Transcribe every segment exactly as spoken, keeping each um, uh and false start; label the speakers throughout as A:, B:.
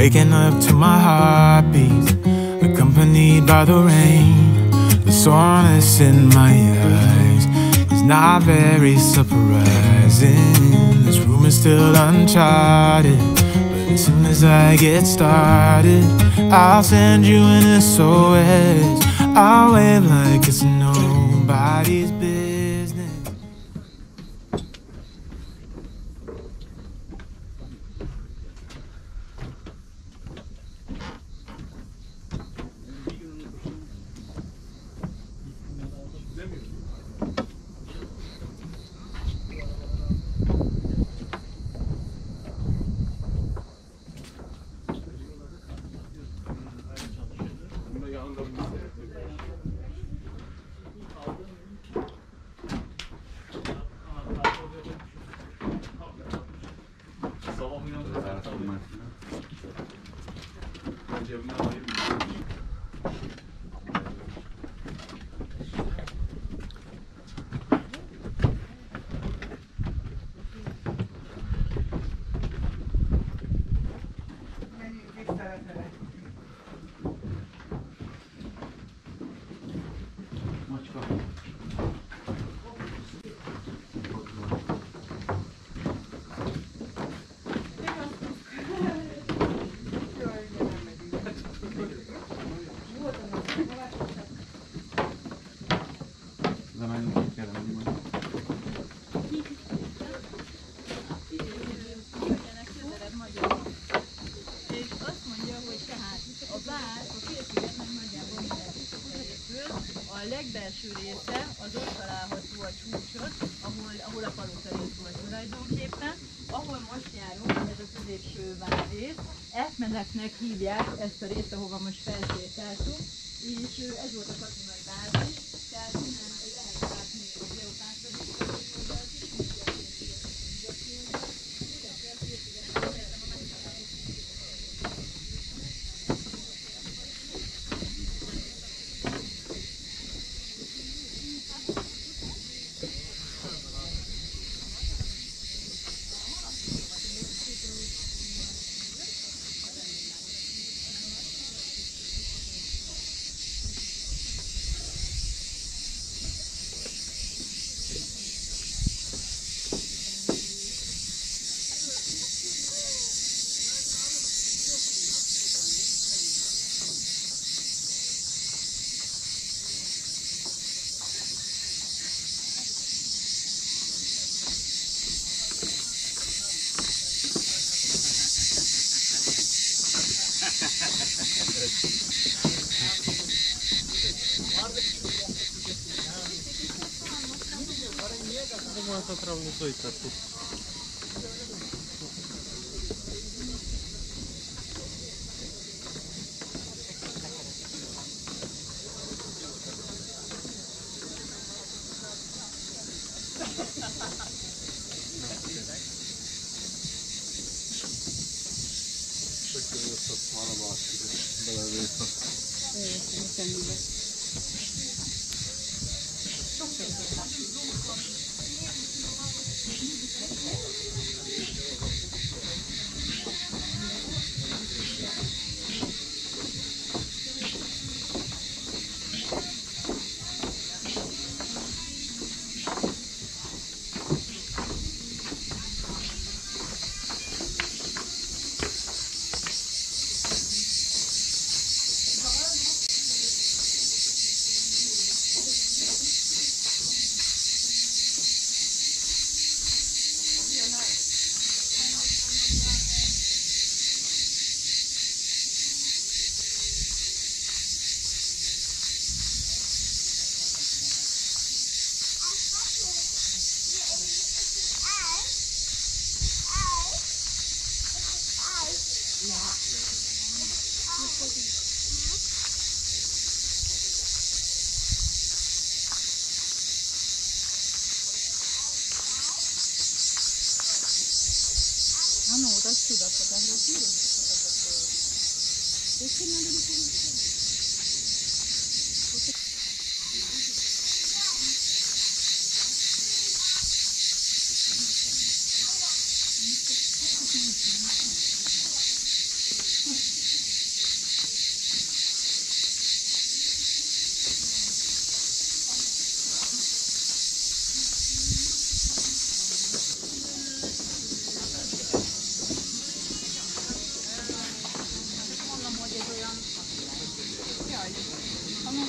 A: Waking up to my heartbeat, accompanied by the rain. The soreness in my eyes is not very surprising. This room is still uncharted, but as soon as I get started, I'll send you an S O S. I'll wave like it's nobody's business.
B: A legbelső része az ott található a csúcson, ahol, ahol a palota volt tulajdonképpen. Ahol most járunk, ez a középső várrész, eszmeneknek hívják ezt a részt, ahova most felsétáltunk, és ez volt a katonai bázis, tehát innen lehet látni a geopásztorit,
C: Отравно сойти тут.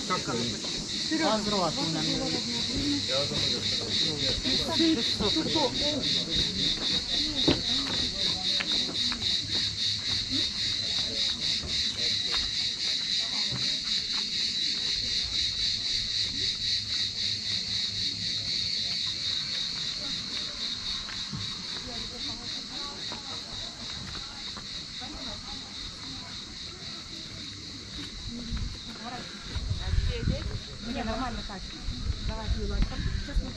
C: Az rohadtul nem jön.
D: Не, нормально так. Давай, Юлочка. Сейчас мы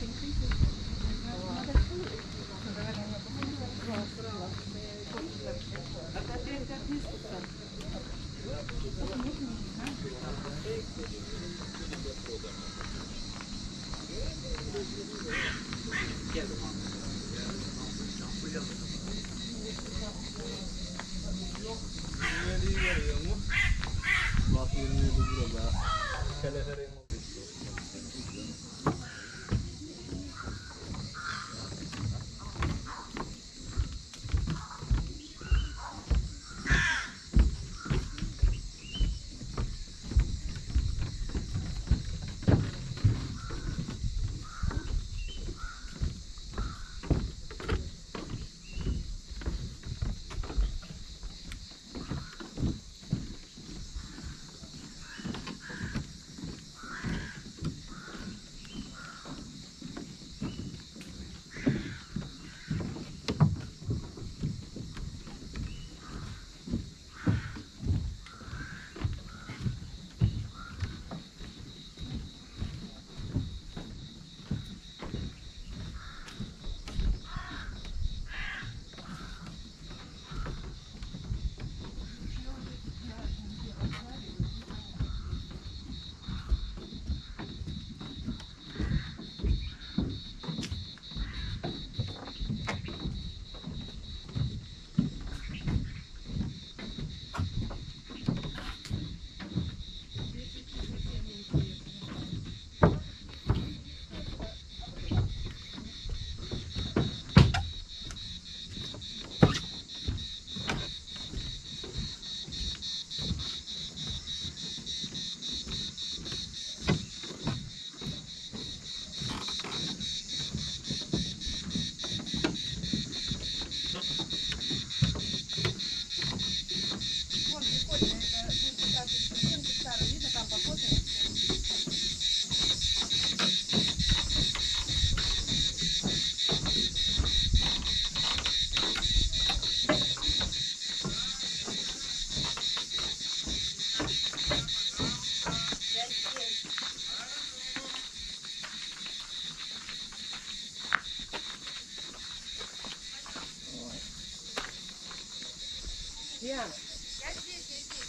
E: Я здесь, я здесь.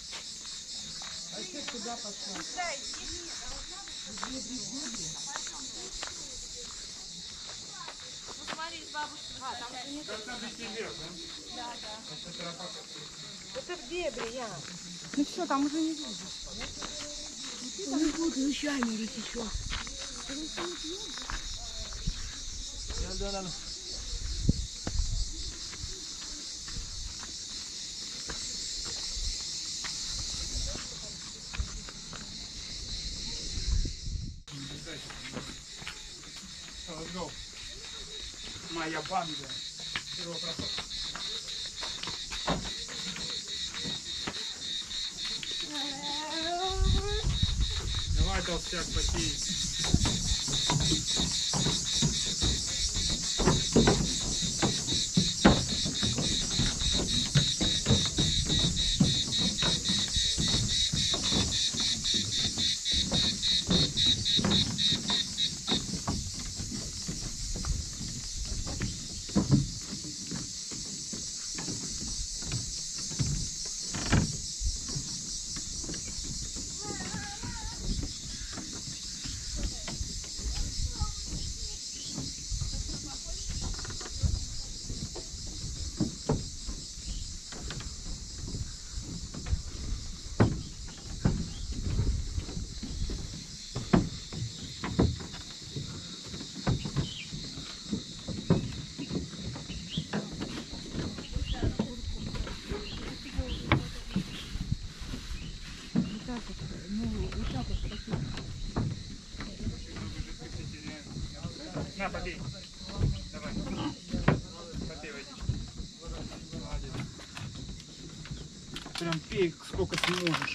E: А что куда пошла? Да, иди. Ну смотри, с бабушкой. А, там уже нет. Это вверх, да? Да, да. Это в дебри, я.
D: Ну все, там уже не видно.
E: Ну не буду, еще Америки еще.
C: Да, да, да.
A: Let's go. Моя банда. Давай, толстяк, потей.
C: На, попей. Давай. Попей водички. Прям пей сколько ты можешь.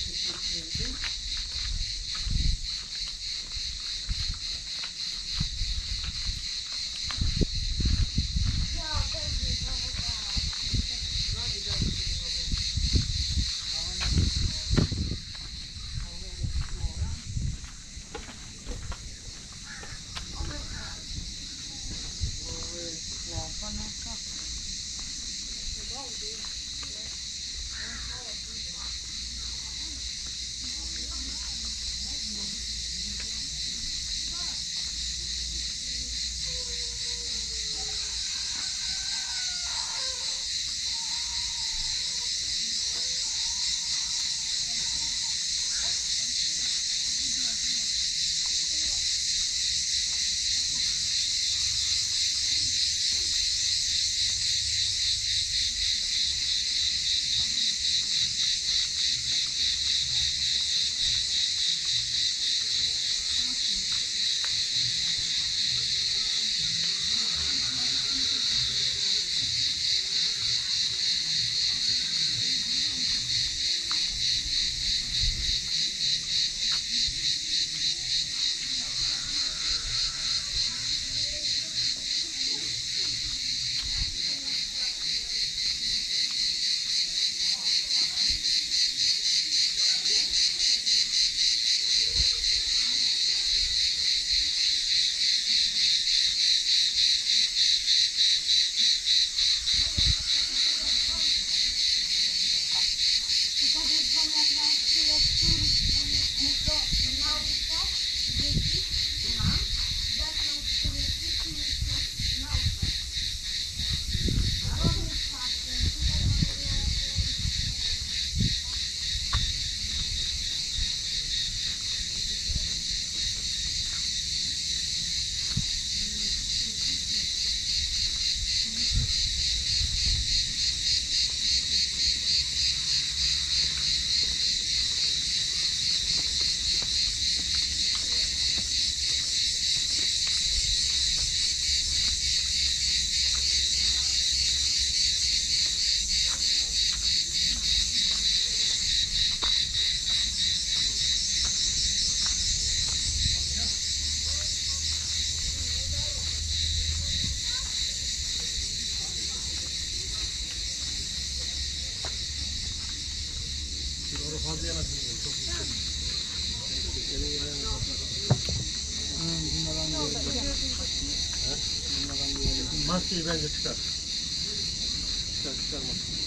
F: Maskeyi bence çıkar. Çıkar çıkar maskeyi.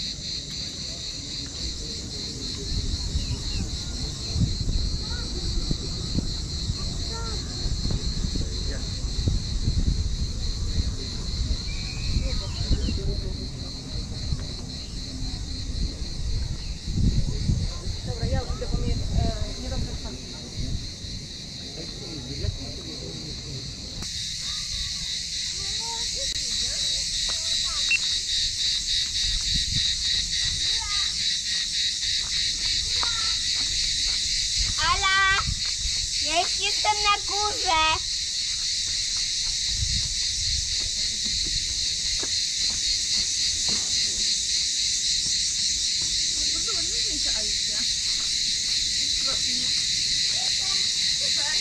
D: Dobra, ja idę, bo mnie e, nie dobrze spadnie.
E: Ala! Ja już jestem na górze!
D: Bardzo ładnie zdjęcia, Alicja. Okropnie. Super.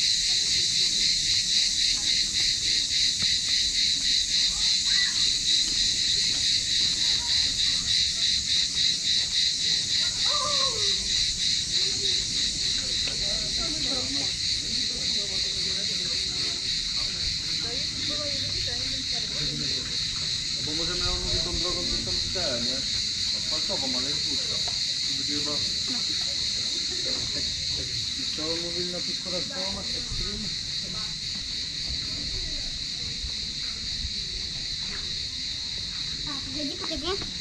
F: Bo możemy ją mówić tą drogą, gdzie tam te, nie? Asfaltową, ale jest dłuższa. Będzie chyba... To mówili na tych schodach całą ekstrem.
E: A, pochodzi po tego?